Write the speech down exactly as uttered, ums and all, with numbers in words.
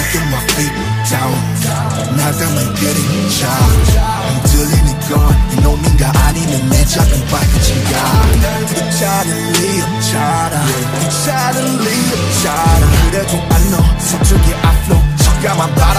Look at my feet down 나감은 그림자 흔들리는 건 이놈인가 아니면 내 작은 발끝인가 그 차를 리었잖아 그 차를 리었잖아 그래도 I know 서쪽의 앞로 깜깜한 바람